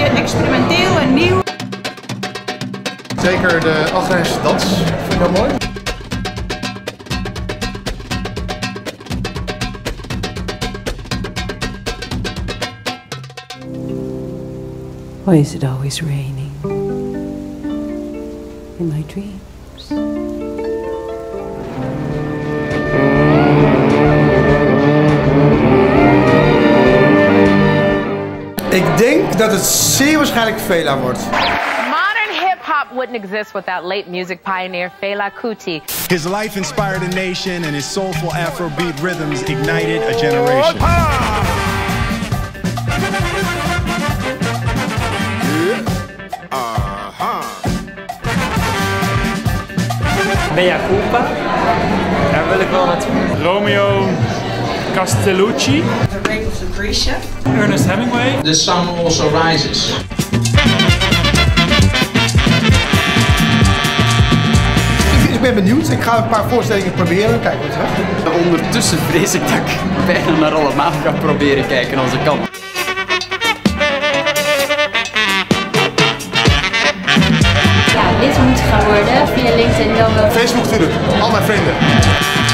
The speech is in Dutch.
experimenteel en nieuw. Zeker de Algerijnse dans, vind ik heel mooi. Why is it always raining in my dreams? Ik denk dat het zeer waarschijnlijk Fela wordt. Modern hip-hop wouldn't exist without late music pioneer Fela Kuti. His life inspired a nation and his soulful Afrobeat rhythms ignited a generation. Mea culpa, daar wil ik wel naartoe. Romeo Castellucci. The Rape of Lucretia. Ernest Hemingway. The Sun Also Rises. Ik ben benieuwd, ik ga een paar voorstellingen proberen, kijken wat het gaat. Ondertussen vrees ik dat ik bijna naar allemaal ga proberen kijken als ik kan. Ja, lid moet gaan worden via LinkedIn dan wel. Facebook natuurlijk, al mijn vrienden.